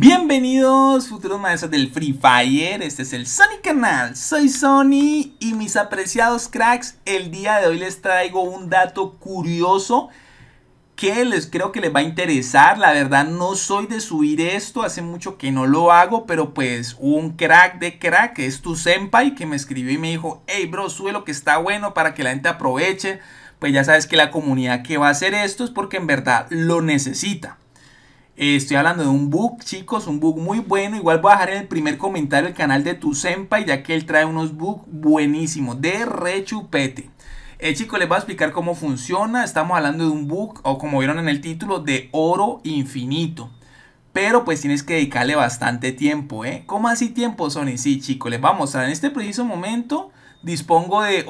Bienvenidos futuros maestros del Free Fire, este es el Sony Canal, soy Sony y mis apreciados cracks, el día de hoy les traigo un dato curioso que creo que les va a interesar. La verdad no soy de subir esto, hace mucho que no lo hago, pero pues un crack de crack, que es tu senpai, que me escribió y me dijo: hey bro, sube lo que está bueno para que la gente aproveche. Pues ya sabes que la comunidad que va a hacer esto es porque en verdad lo necesita. Estoy hablando de un bug, chicos, un bug muy bueno. Igual voy a dejar en el primer comentario el canal de tu senpai, ya que él trae unos bugs buenísimos, de rechupete. Chicos, les voy a explicar cómo funciona. Estamos hablando de un bug, o como vieron en el título, de oro infinito. Pero pues tienes que dedicarle bastante tiempo, ¿eh? ¿Cómo así tiempo, Sony? Sí, chicos, les voy a mostrar. En este preciso momento dispongo de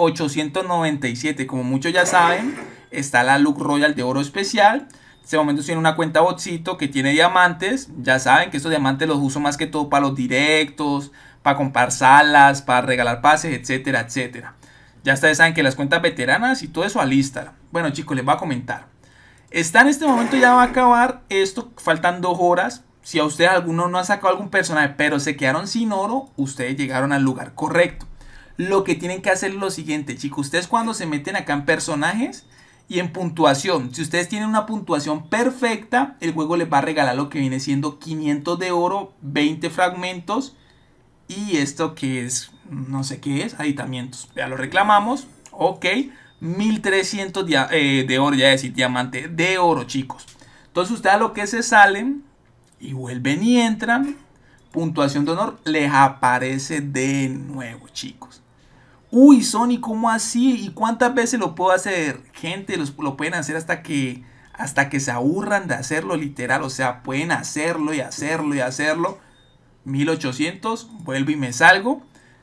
897. Como muchos ya saben, está la Look Royal de oro especial. En este momento estoy en una cuenta botcito que tiene diamantes. Ya saben que estos diamantes los uso más que todo para los directos, para comprar salas, para regalar pases, etcétera, etcétera. Ya ustedes saben que las cuentas veteranas y todo eso alístala. Bueno, chicos, les voy a comentar. Está en este momento, ya va a acabar esto, faltan 2 horas. Si a ustedes alguno no ha sacado algún personaje, pero se quedaron sin oro, ustedes llegaron al lugar correcto. Lo que tienen que hacer es lo siguiente, chicos. Ustedes cuando se meten acá en personajes y en puntuación, si ustedes tienen una puntuación perfecta, el juego les va a regalar lo que viene siendo 500 de oro, 20 fragmentos y esto que es, no sé qué es, aditamientos. Ya lo reclamamos, ok, 1300 de oro, ya decir diamante de oro, chicos. Entonces ustedes a lo que se salen y vuelven y entran, puntuación de honor les aparece de nuevo, chicos. Uy, Sony, ¿cómo así? ¿Y cuántas veces lo puedo hacer? Gente, lo pueden hacer hasta que se aburran de hacerlo, literal. O sea, pueden hacerlo y hacerlo y hacerlo. 1800, vuelvo y me salgo.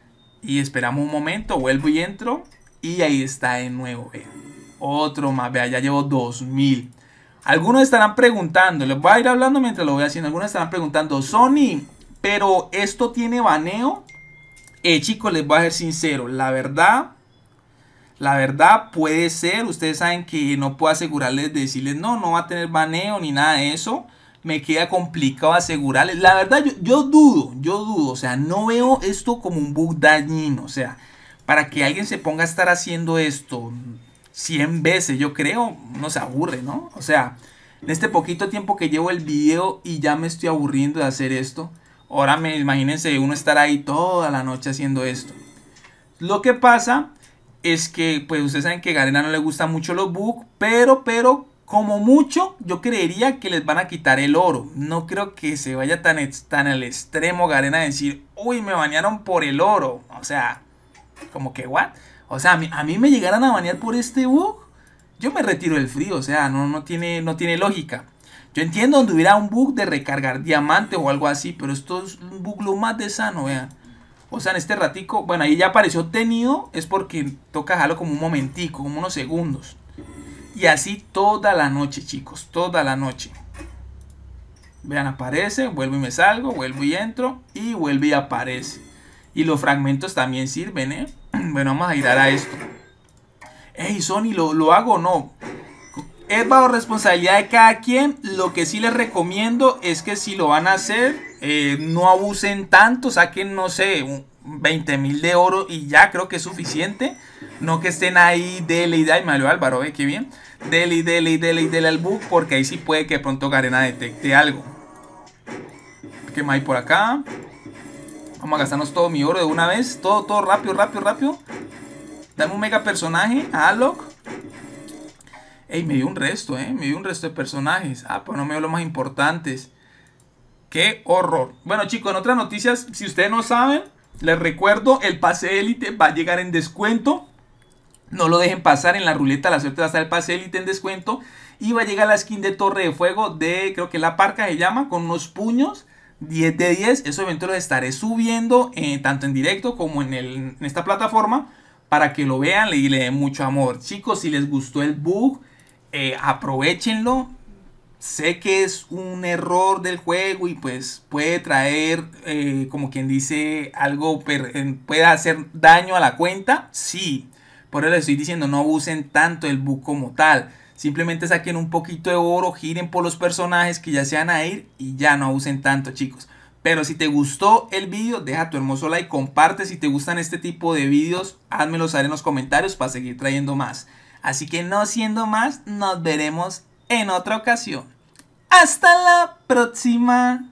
Y esperamos un momento, vuelvo y entro. Y ahí está de nuevo, otro más, vea, ya llevo 2000. Algunos estarán preguntando, les voy a ir hablando mientras lo voy haciendo. Algunos estarán preguntando: Sony, ¿pero esto tiene baneo? Chicos, les voy a ser sincero, la verdad puede ser. Ustedes saben que no puedo asegurarles, decirles no va a tener baneo ni nada de eso. Me queda complicado asegurarles. La verdad yo dudo, o sea, no veo esto como un bug dañino. O sea, para que alguien se ponga a estar haciendo esto 100 veces, yo creo, no se aburre, ¿no? O sea, en este poquito tiempo que llevo el video y ya me estoy aburriendo de hacer esto. Ahora imagínense uno estar ahí toda la noche haciendo esto. Lo que pasa es que, pues ustedes saben que a Garena no le gustan mucho los bugs, pero como mucho yo creería que les van a quitar el oro. No creo que se vaya tan al extremo Garena a decir: uy, me banearon por el oro. O sea, como que what? O sea, a mí me llegaran a banear por este bug, yo me retiro del frío. O sea, no tiene lógica. Yo entiendo donde hubiera un bug de recargar diamantes o algo así, pero esto es un bug lo más de sano, vean. O sea, en este ratico, bueno, ahí ya apareció tenido, es porque toca dejarlo como un momentico, como unos segundos. Y así toda la noche, chicos, toda la noche. Vean, aparece, vuelvo y me salgo, vuelvo y entro, y vuelve y aparece. Y los fragmentos también sirven, ¿eh? Bueno, vamos a girar a esto. Hey, Sony, ¿lo hago o no? Es bajo responsabilidad de cada quien. Lo que sí les recomiendo es que si lo van a hacer, no abusen tanto. Saquen, no sé, 20.000 de oro y ya, creo que es suficiente. No que estén ahí, dele y dale. Mario Álvaro, qué bien. Dele y dele al bug, porque ahí sí puede que de pronto Garena detecte algo. ¿Qué más hay por acá? Vamos a gastarnos todo mi oro de una vez. Todo rápido. Dame un mega personaje, Alok. Ey, me dio un resto, me dio un resto de personajes. Ah, pues no me dio los más importantes. ¡Qué horror! Bueno, chicos, en otras noticias, si ustedes no saben, les recuerdo, el pase élite va a llegar en descuento. No lo dejen pasar, en la ruleta la suerte va a estar el pase élite en descuento. Y va a llegar la skin de Torre de Fuego de, creo que la Parca se llama, con unos puños. 10 de 10. Esos eventos los estaré subiendo, tanto en directo como en esta plataforma, para que lo vean y le den mucho amor. Chicos, si les gustó el bug, aprovechenlo. Sé que es un error del juego y pues puede traer, como quien dice, algo, puede hacer daño a la cuenta. Sí, por eso les estoy diciendo, no abusen tanto el bug como tal. Simplemente saquen un poquito de oro, giren por los personajes que ya se van a ir y ya no abusen tanto, chicos. Pero si te gustó el vídeo, deja tu hermoso like, comparte. Si te gustan este tipo de vídeos, házmelo saber en los comentarios para seguir trayendo más. Así que no siendo más, nos veremos en otra ocasión. ¡Hasta la próxima!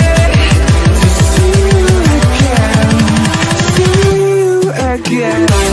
Again.